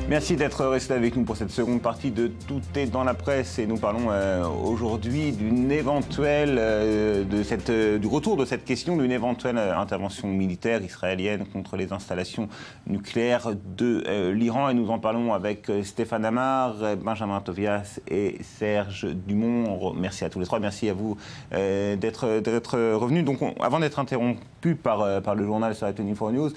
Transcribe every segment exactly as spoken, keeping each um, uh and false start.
Merci d'être resté avec nous pour cette seconde partie de Tout est dans la presse et nous parlons euh, aujourd'hui d'une éventuelle, euh, de cette, euh, du retour de cette question d'une éventuelle intervention militaire israélienne contre les installations nucléaires de euh, l'Iran et nous en parlons avec euh, Stéphane Amar, Benjamin Tovias et Serge Dumont. Merci à tous les trois, merci à vous euh, d'être d'être revenus. Donc on, avant d'être interrompu par, euh, par le journal sur la vingt-quatre News,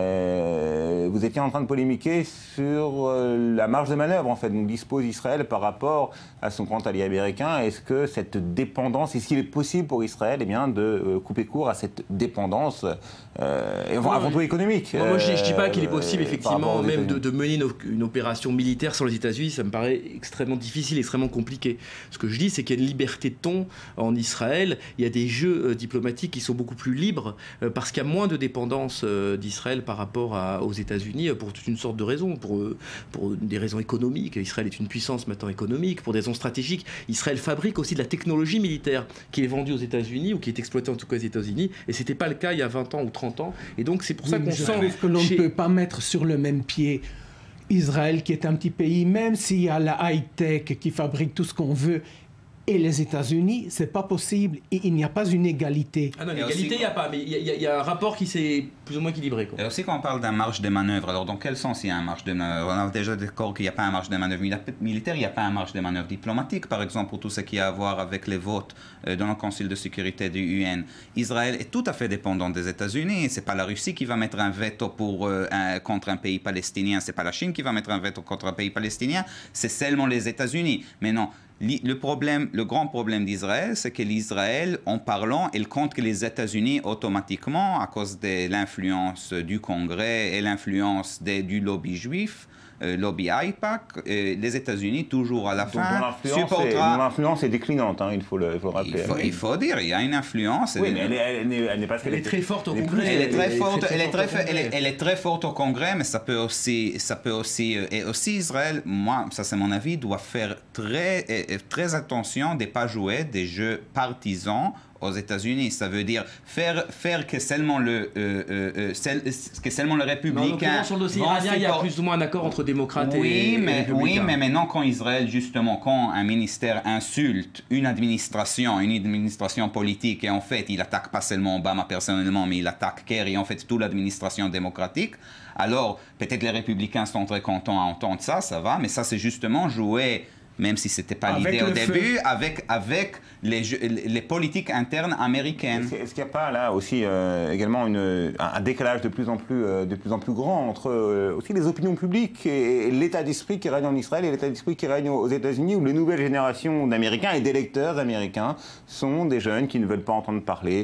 euh, vous étiez en train de polémiquer sur euh, la marge de manœuvre en fait dont dispose Israël par rapport à son grand allié américain. Est-ce que cette dépendance, est-ce qu'il est possible pour Israël eh bien, de euh, couper court à cette dépendance euh, avant, avant tout économique Moi, moi je ne dis pas qu'il est possible euh, effectivement même de, de mener une, une opération militaire sur les États-Unis. Ça me paraît extrêmement difficile, extrêmement compliqué. Ce que je dis, c'est qu'il y a une liberté de ton en Israël. Il y a des jeux euh, diplomatiques qui sont beaucoup plus libres euh, parce qu'il y a moins de dépendance euh, d'Israël par rapport à, aux États-Unis pour toute une sorte de raisons, pour, pour des raisons économiques. Israël est une puissance maintenant économique, pour des raisons stratégiques. Israël fabrique aussi de la technologie militaire qui est vendue aux États-Unis ou qui est exploitée en tout cas aux États-Unis. Et ce n'était pas le cas il y a vingt ans ou trente ans. Et donc c'est pour ça oui, qu'on sent que l'on chez... ne peut pas mettre sur le même pied Israël, qui est un petit pays, même s'il y a la high-tech qui fabrique tout ce qu'on veut, et les États-Unis, c'est pas possible. Et il n'y a pas une égalité. Ah non, l'égalité, il n'y a pas, mais il y, y, y a un rapport qui s'est plus ou moins équilibré. Quoi. Et aussi, quand on parle d'un marge de manœuvre, alors dans quel sens il y a un marge de manœuvre? On a déjà d'accord qu'il n'y a pas un marge de manœuvre militaire, il n'y a pas un marge de manœuvre diplomatique, par exemple, pour tout ce qui a à voir avec les votes dans le Conseil de sécurité du U N. Israël est tout à fait dépendant des États-Unis. C'est pas la Russie qui va mettre un veto pour, euh, un, contre un pays palestinien, c'est pas la Chine qui va mettre un veto contre un pays palestinien, c'est seulement les États-Unis. Mais non. Le, problème, le grand problème d'Israël, c'est que l'Israël, en parlant, il compte que les États-Unis, automatiquement, à cause de l'influence du Congrès et l'influence du lobby juif, euh, lobby AIPAC, euh, les États-Unis, toujours à la Donc, fin, supportera... L'influence est déclinante, hein, il, faut le, il faut le rappeler. Il faut, il faut dire, il y a une influence. Oui, mais elle, est, elle, est, elle n'est pas... Elle est très forte au Congrès. Elle est très forte, elle est très, elle est, elle est très forte au Congrès, mais ça peut aussi, ça peut aussi, et aussi Israël, moi, ça c'est mon avis, doit faire très, très attention de ne pas jouer des jeux partisans aux États-Unis. Ça veut dire faire, faire que seulement le, euh, euh, cel, que seulement le républicain... Sur le dossier iranien, il y a plus ou moins un accord entre démocrates oui, et, mais, et républicains. Oui, mais maintenant, quand Israël, justement, quand un ministère insulte une administration, une administration politique, et en fait, il attaque pas seulement Obama personnellement, mais il attaque Kerry, en fait, toute l'administration démocratique, alors peut-être les républicains sont très contents à entendre ça, ça va, mais ça, c'est justement jouer... même si ce n'était pas l'idée au début, avec, avec les, les politiques internes américaines. Est-ce qu'il n'y a pas là aussi euh, également une, un décalage de plus en plus, euh, de plus en plus grand entre euh, aussi les opinions publiques et, et l'état d'esprit qui règne en Israël et l'état d'esprit qui règne aux États-Unis, où les nouvelles générations d'Américains et d'électeurs américains sont des jeunes qui ne veulent pas entendre parler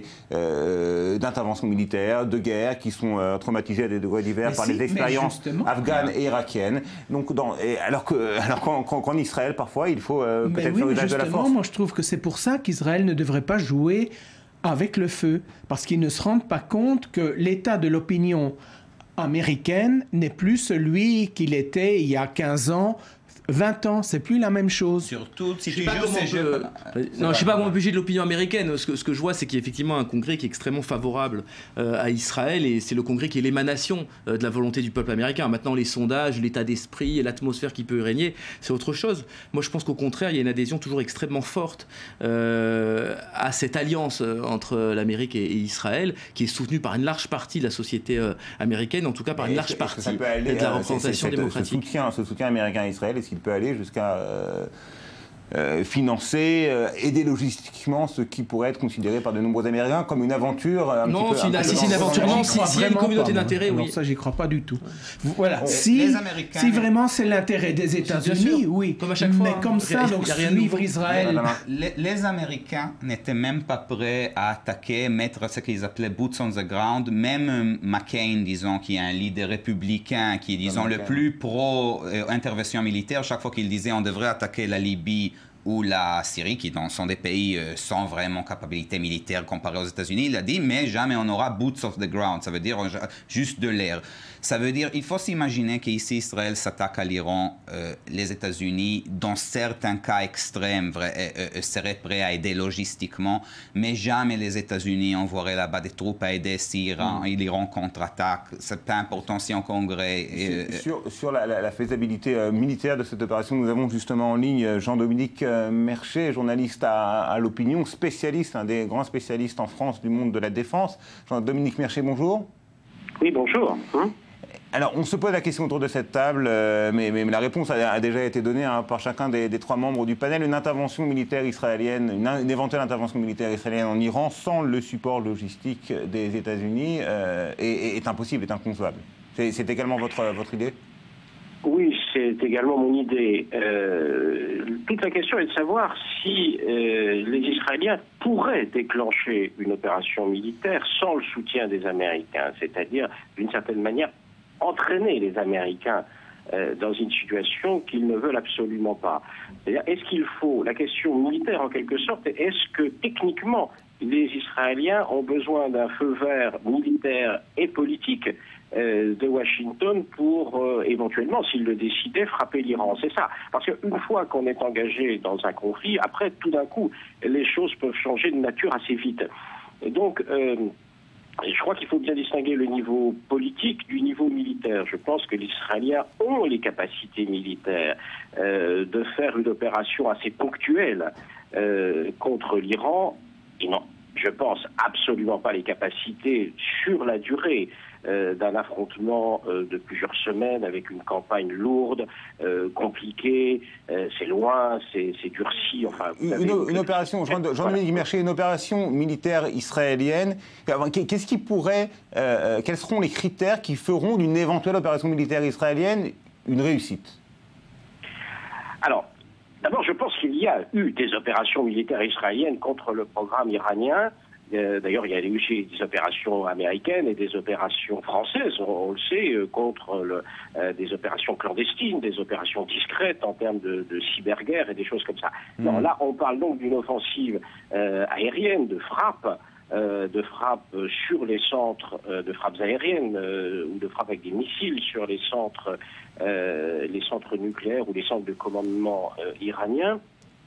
euh, d'intervention militaire, de guerre, qui sont euh, traumatisés à des degrés divers mais par si, les expériences afghanes et irakiennes. Donc, dans, et alors qu'en alors qu'en, qu'en Israël, parfois, il faut euh, peut-être oui, faire usage de la force. Moi, je trouve que c'est pour ça qu'Israël ne devrait pas jouer avec le feu, parce qu'ils ne se rendent pas compte que l'état de l'opinion américaine n'est plus celui qu'il était il y a quinze ans, vingt ans, c'est plus la même chose. Surtout si je tu joues ces jeux. Non, je ne sais pas comment on peut juger de l'opinion américaine. Ce que, ce que je vois, c'est qu'il y a effectivement un congrès qui est extrêmement favorable euh, à Israël, et c'est le congrès qui est l'émanation euh, de la volonté du peuple américain. Maintenant, les sondages, l'état d'esprit et l'atmosphère qui peut régner, c'est autre chose. Moi, je pense qu'au contraire, il y a une adhésion toujours extrêmement forte euh, à cette alliance euh, entre l'Amérique et, et Israël, qui est soutenue par une large partie de la société euh, américaine, en tout cas par une large partie de la représentation démocratique. Ce soutien, ce soutien américain à Israël, est-ce qu'il peut aller jusqu'à euh, euh, financer, euh, aider logistiquement ce qui pourrait être considéré par de nombreux Américains comme une aventure un non, petit peu... Non, si c'est une aventure, non, si il y a une communauté d'intérêt, oui. Non, ça, j'y crois pas du tout. Voilà, bon, si, Américains... si vraiment c'est l'intérêt des États-Unis, oui. Comme à chaque fois, mais comme ça, donc suivre Israël... Les, les Américains n'étaient même pas prêts à attaquer, mettre ce qu'ils appelaient boots on the ground. Même McCain, disons, qui est un leader républicain, qui est, disons, le plus pro-intervention militaire, chaque fois qu'il disait on devrait attaquer la Libye, ou la Syrie, qui sont des pays euh, sans vraiment capacité militaire comparé aux États-Unis, il a dit, mais jamais on aura boots of the ground, ça veut dire juste de l'air. Ça veut dire, il faut s'imaginer qu'ici, Israël s'attaque à l'Iran, euh, les États-Unis, dans certains cas extrêmes, vrai, euh, euh, seraient prêts à aider logistiquement, mais jamais les États-Unis enverraient là-bas des troupes à aider si l'Iran mmh. contre-attaque. C'est pas important si en Congrès... Euh, sur sur la, la, la faisabilité euh, militaire de cette opération, nous avons justement en ligne Jean-Dominique euh, Merchet, journaliste à, à l'Opinion, spécialiste, un des grands spécialistes en France du monde de la défense. Jean-Dominique Merchet, bonjour. Oui, bonjour. Hein Alors, on se pose la question autour de cette table, euh, mais, mais la réponse a, a déjà été donnée hein, par chacun des, des trois membres du panel. Une intervention militaire israélienne, une, une éventuelle intervention militaire israélienne en Iran, sans le support logistique des États-Unis, euh, est, est impossible, est inconcevable. C'est également votre, votre idée ? Oui, c'est également mon idée. Euh, toute la question est de savoir si euh, les Israéliens pourraient déclencher une opération militaire sans le soutien des Américains, c'est-à-dire, d'une certaine manière, entraîner les Américains euh, dans une situation qu'ils ne veulent absolument pas. C'est-à-dire, est-ce qu'il faut, la question militaire en quelque sorte, est-ce que techniquement les Israéliens ont besoin d'un feu vert militaire et politique euh, de Washington pour euh, éventuellement, s'ils le décidaient, frapper l'Iran? C'est ça. Parce qu'une fois qu'on est engagé dans un conflit, après, tout d'un coup, les choses peuvent changer de nature assez vite. Et donc, euh, je crois qu'il faut bien distinguer le niveau politique du niveau militaire. Je pense que les Israéliens ont les capacités militaires euh, de faire une opération assez ponctuelle euh, contre l'Iran. Ils n'ont, je pense, absolument pas les capacités sur la durée euh, d'un affrontement euh, de plusieurs semaines avec une campagne lourde, euh, compliquée, euh, c'est loin, c'est durci. Enfin, une, une, une opération, Jean-Dominique voilà. Merchet, une opération militaire israélienne, qu'est-ce qui pourrait, euh, quels seront les critères qui feront d'une éventuelle opération militaire israélienne une réussite? Alors, d'abord, je pense qu'il y a eu des opérations militaires israéliennes contre le programme iranien. Euh, D'ailleurs, il y a eu des opérations américaines et des opérations françaises, on, on le sait, euh, contre le, euh, des opérations clandestines, des opérations discrètes en termes de, de cyberguerre et des choses comme ça. Mmh. Non, là, on parle donc d'une offensive euh, aérienne, de frappe, euh, de frappe sur les centres, euh, de frappes aériennes euh, ou de frappe avec des missiles sur les centres, euh, les centres nucléaires ou les centres de commandement euh, iraniens.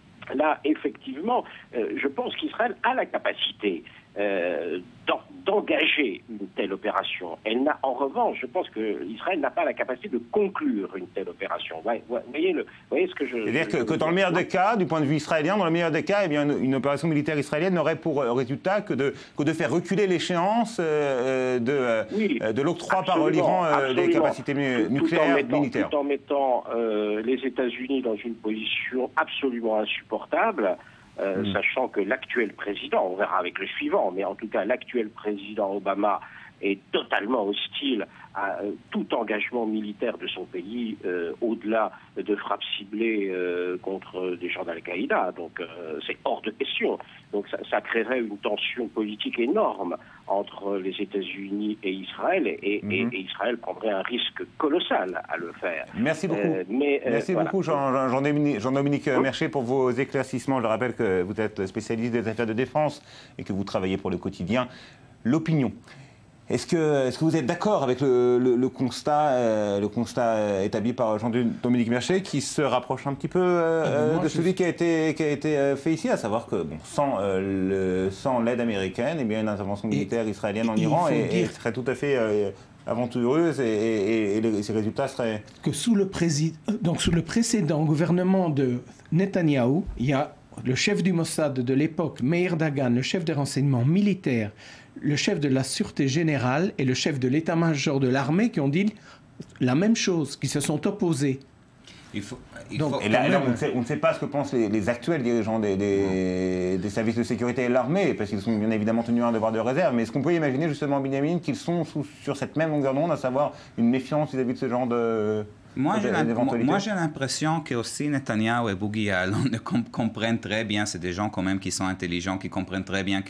Là, effectivement, euh, je pense qu'Israël a la capacité euh, d'engager une telle opération. Elle n'a, en revanche, je pense qu'Israël n'a pas la capacité de conclure une telle opération. Vous voyez, le, vous voyez ce que je... C'est-à-dire que, que dans le meilleur des cas, du point de vue israélien, dans le meilleur des cas, eh bien, une, une opération militaire israélienne n'aurait pour résultat que de, que de faire reculer l'échéance euh, de, oui, de l'octroi par l'Iran euh, des capacités tout, nucléaires tout mettant, militaires. Tout en mettant euh, les États-Unis dans une position absolument insupportable. Euh, mmh. Sachant que l'actuel président, on verra avec le suivant, mais en tout cas l'actuel président Obama est totalement hostile à euh, tout engagement militaire de son pays, euh, au-delà de frappes ciblées euh, contre des gens d'Al-Qaïda. Donc euh, c'est hors de question. Donc ça, ça créerait une tension politique énorme entre les États-Unis et Israël, et, mmh. et, et Israël prendrait un risque colossal à le faire. Merci beaucoup. Euh, mais, euh, Merci voilà. beaucoup Jean-Dominique Jean Jean Merchet pour vos éclaircissements. Je rappelle que vous êtes spécialiste des affaires de défense et que vous travaillez pour le quotidien L'Opinion. Est-ce que, est que vous êtes d'accord avec le, le, le constat, euh, le constat établi par Jean-Dominique Merchet, qui se rapproche un petit peu euh, Moi, de celui je... qui a été, qui a été fait ici, à savoir que bon, sans euh, l'aide américaine, eh bien, une intervention militaire et, israélienne en Iran est, est, serait tout à fait euh, aventureuse et, et, et, et ses résultats seraient... Que sous le, donc, sous le précédent gouvernement de Netanyahou, il y a le chef du Mossad de l'époque, Meir Dagan, le chef des renseignements militaires, le chef de la Sûreté générale et le chef de l'état-major de l'armée qui ont dit la même chose, qui se sont opposés. Il faut, il Donc, faut, et là, là on, ne sait, on ne sait pas ce que pensent les, les actuels dirigeants des, des, des services de sécurité et de l'armée, parce qu'ils sont bien évidemment tenus à un devoir de réserve. Mais est-ce qu'on peut imaginer justement, Binyamin, qu'ils sont sous, sur cette même longueur d'onde, à savoir une méfiance vis-à-vis de ce genre de... Moi, j'ai l'impression que aussi Netanyahou et Boughi Ya'alon comprennent très bien, c'est des gens quand même qui sont intelligents, qui comprennent très bien qu'une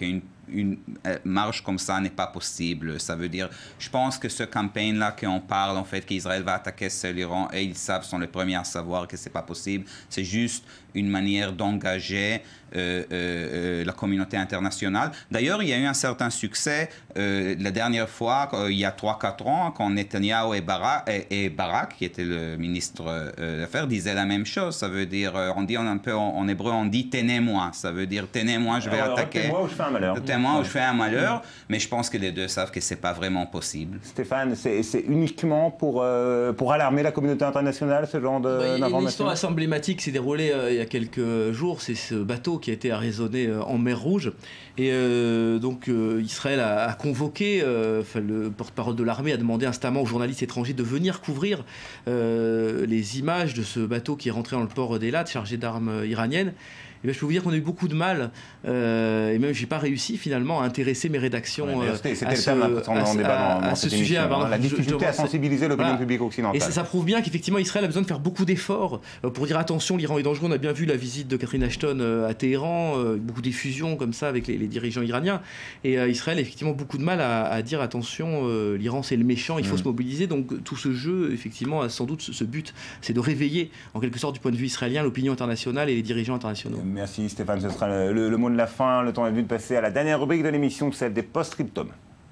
une marche comme ça n'est pas possible. Ça veut dire, je pense que ce campagne-là qu'on parle, en fait, qu'Israël va attaquer seul l'Iran, et ils savent, sont les premiers à savoir que c'est pas possible. C'est juste une manière d'engager euh, euh, la communauté internationale. D'ailleurs, il y a eu un certain succès euh, la dernière fois, euh, il y a trois quatre ans, quand Netanyahu et Barak, et, et Barak, qui était le ministre euh, d'Affaires, disaient la même chose. Ça veut dire, euh, on dit on, un peu en, en hébreu, on dit tenez-moi. Ça veut dire tenez-moi, je vais Alors, attaquer. Tenez-moi ou je fais un malheur. Tenez-moi ou je fais un malheur. Mais je pense que les deux savent que c'est pas vraiment possible. Stéphane, c'est uniquement pour, euh, pour alarmer la communauté internationale, ce genre d'informations? Une histoire assez emblématique s'est déroulée euh, il y a quelques jours. C'est ce bateau qui a été arraisonné euh, en mer Rouge. Et euh, donc euh, Israël a, a convoqué, euh, le porte-parole de l'armée a demandé instamment aux journalistes étrangers de venir couvrir euh, les images de ce bateau qui est rentré dans le port d'Eilat, chargé d'armes iraniennes. Et bien, je peux vous dire qu'on a eu beaucoup de mal, euh, et même j'ai pas réussi finalement à intéresser mes rédactions ouais, euh, c'était à le ce, thème important dans à, débat dans, à, dans ce cette sujet. émission, Pardon, hein, la difficulté je, je, à sensibiliser l'opinion voilà. publique occidentale. Et ça, ça prouve bien qu'effectivement Israël a besoin de faire beaucoup d'efforts euh, pour dire attention, l'Iran est dangereux. On a bien vu la visite de Catherine Ashton euh, à Téhéran, euh, beaucoup d'effusions comme ça avec les, les dirigeants iraniens. Et euh, Israël a effectivement beaucoup de mal à, à dire attention, euh, l'Iran c'est le méchant, il faut mmh. se mobiliser. Donc tout ce jeu, effectivement, a sans doute ce, ce but, c'est de réveiller en quelque sorte du point de vue israélien l'opinion internationale et les dirigeants internationaux. Merci Stéphane, ce sera le, le, le mot de la fin. Le temps est venu de passer à la dernière rubrique de l'émission, celle des post-scriptum.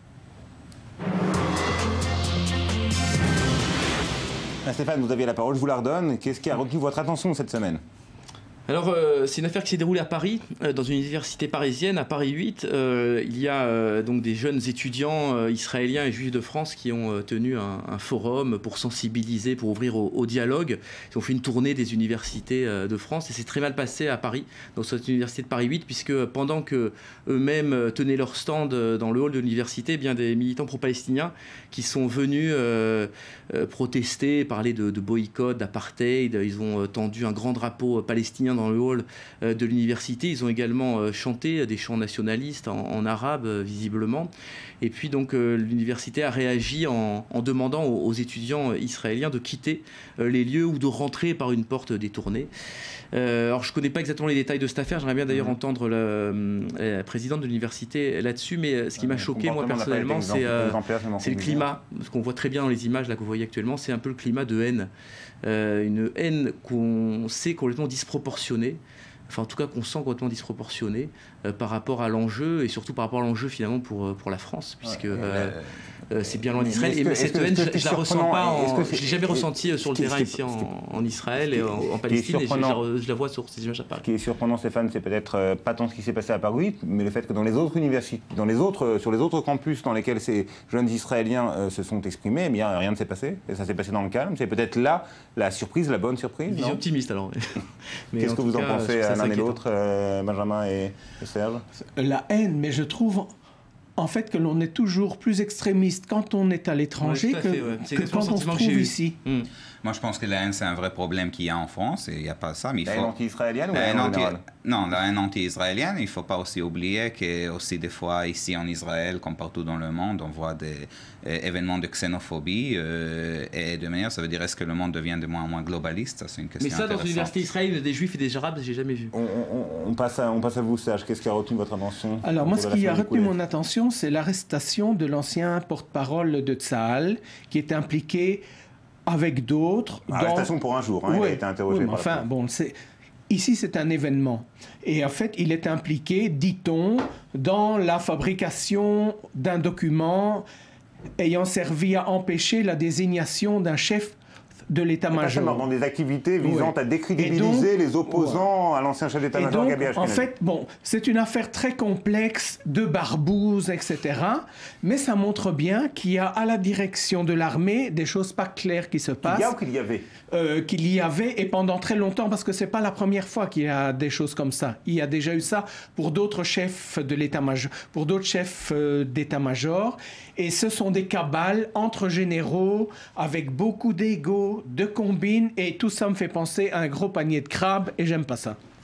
Stéphane, vous aviez la parole, je vous la redonne. Qu'est-ce qui a retenu votre attention cette semaine ? Alors, euh, c'est une affaire qui s'est déroulée à Paris, euh, dans une université parisienne, à Paris huit. Euh, il y a euh, donc des jeunes étudiants euh, israéliens et juifs de France qui ont euh, tenu un, un forum pour sensibiliser, pour ouvrir au, au dialogue. Ils ont fait une tournée des universités euh, de France et c'est très mal passé à Paris, dans cette université de Paris huit, puisque pendant qu'eux-mêmes tenaient leur stand dans le hall de l'université, eh bien des militants pro-palestiniens qui sont venus euh, euh, protester, parler de, de boycott, d'apartheid. Ils ont euh, tendu un grand drapeau palestinien dans le hall de l'université. Ils ont également chanté des chants nationalistes en, en arabe, visiblement. Et puis donc l'université a réagi en, en demandant aux, aux étudiants israéliens de quitter les lieux ou de rentrer par une porte détournée. Euh, alors je ne connais pas exactement les détails de cette affaire, j'aimerais bien d'ailleurs mmh. entendre le, la présidente de l'université là-dessus, mais ce qui m'a choqué moi personnellement, c'est euh, le climat, ce qu'on voit très bien dans les images là, que vous voyez actuellement, c'est un peu le climat de haine. Euh, une haine qu'on sait complètement disproportionnée, enfin en tout cas qu'on sent complètement disproportionnée euh, par rapport à l'enjeu et surtout par rapport à l'enjeu finalement pour, pour la France, puisque ouais, euh, euh, c'est bien loin d'Israël. Et cette haine, je ne la ressens pas, en, je ne l'ai jamais ressentie sur le terrain ici en, en Israël et en, en Palestine, et je, je, je la vois sur ces images à Paris. Ce qui est surprenant, Stéphane, c'est peut-être euh, pas tant ce qui s'est passé à Paris, mais le fait que dans les autres universités, dans les autres, sur les autres campus dans lesquels ces jeunes Israéliens euh, se sont exprimés, eh bien rien ne s'est passé, et ça s'est passé dans le calme. C'est peut-être là la surprise, la bonne surprise. Vision optimiste alors. Qu'est-ce que vous en pensez l'un et l'autre, euh, Benjamin et, et Serge? La haine, mais je trouve en fait que l'on est toujours plus extrémiste quand on est à l'étranger ouais, que, ouais. que quand on se trouve ici. Mmh. Moi, je pense que la haine, c'est un vrai problème qu'il y a en France, et il n'y a pas ça. Mais il la faut... haine anti-israélienne ou la haine haine anti... générale? Non, la haine anti-israélienne, il ne faut pas aussi oublier que aussi des fois, ici en Israël, comme partout dans le monde, on voit des euh, événements de xénophobie, euh, et de manière, ça veut dire, est-ce que le monde devient de moins en moins globaliste? Ça, c'est une question Mais ça, dans l'université israélienne, des juifs et des arabes, j'ai jamais vu. On, on, on, passe à, on passe à vous, Serge. Qu'est-ce qui a retenu votre attention? Alors, moi, ce qui a retenu mon attention, c'est l'arrestation de l'ancien porte-parole de Tsahal, qui est impliqué avec d'autres. Arrestation dans... pour un jour, hein, oui, il a été interrogé oui, par enfin, bon, c'est... Ici, c'est un événement. Et en fait, il est impliqué, dit-on, dans la fabrication d'un document ayant servi à empêcher la désignation d'un chef de l'état-major. Dans des activités visant oui. à décrédibiliser donc, les opposants ouais. à l'ancien chef d'état-major Gabi Ashkenazi. En fait, bon, c'est une affaire très complexe de barbouze, et cetera. Mais ça montre bien qu'il y a à la direction de l'armée des choses pas claires qui se passent. Qu'il y a ou qu'il y avait euh, Qu'il y avait, et pendant très longtemps, parce que c'est pas la première fois qu'il y a des choses comme ça. Il y a déjà eu ça pour d'autres chefs de l'état-major, pour d'autres chefs euh, d'état-major. Et ce sont des cabales entre généraux, avec beaucoup d'ego, de combines, et tout ça me fait penser à un gros panier de crabes, et j'aime pas ça.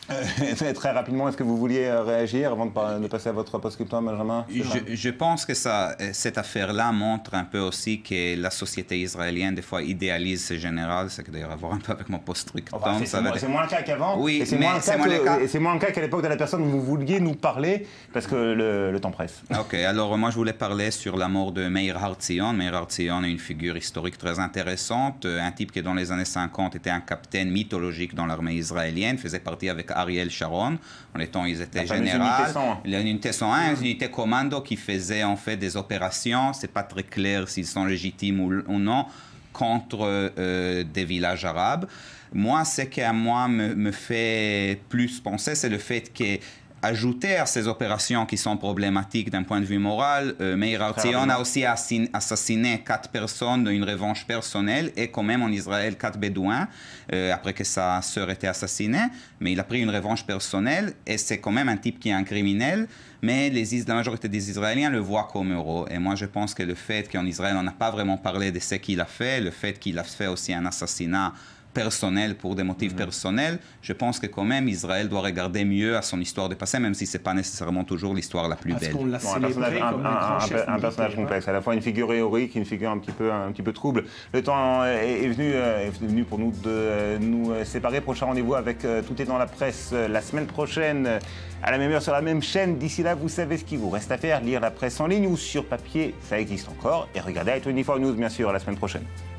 Euh, très rapidement, est-ce que vous vouliez réagir avant de, de passer à votre post-scriptum, Benjamin? je, je pense que ça, cette affaire-là montre un peu aussi que la société israélienne, des fois, idéalise ce général. C'est d'ailleurs à voir un peu avec mon post-scriptum. Enfin, c'est moins, être... moins le cas qu'avant. Oui, et c'est moins, moins le cas qu'à l'époque de la personne dont vous vouliez nous parler, parce que le, le temps presse. Ok, alors moi je voulais parler sur la mort de Meir Har-Zion. Meir Har-Zion est une figure historique très intéressante, un type qui dans les années cinquante était un capitaine mythologique dans l'armée israélienne, faisait partie avec Ariel Sharon. En les temps, ils étaient généraux. Il y a une unité cent un, une unité commando qui faisait en fait des opérations. C'est pas très clair s'ils sont légitimes ou, ou non contre euh, des villages arabes. Moi, ce qui à moi me, me fait plus penser, c'est le fait que ajouter à ces opérations qui sont problématiques d'un point de vue moral, euh, Meir Har-Zion a aussi assassiné quatre personnes d'une revanche personnelle et quand même en Israël quatre bédouins euh, après que sa sœur était assassinée. Mais il a pris une revanche personnelle et c'est quand même un type qui est un criminel. Mais les, la majorité des Israéliens le voient comme héros. Et moi, je pense que le fait qu'en Israël, on n'a pas vraiment parlé de ce qu'il a fait, le fait qu'il a fait aussi un assassinat personnel pour des motifs mmh. personnels, je pense que quand même Israël doit regarder mieux à son histoire de passé, même si ce n'est pas nécessairement toujours l'histoire la plus Parce belle. Qu'on l'a bon, un personnage, comme un, un, un, un personnage complexe, à la fois une figure héroïque, une figure un petit peu, un petit peu trouble. Le temps est, est, venu, est venu pour nous de nous séparer. Prochain rendez-vous avec Tout est dans la presse la semaine prochaine, à la même heure sur la même chaîne. D'ici là, vous savez ce qu'il vous reste à faire, lire la presse en ligne ou sur papier, ça existe encore. Et regardez i vingt-quatre News, bien sûr, la semaine prochaine.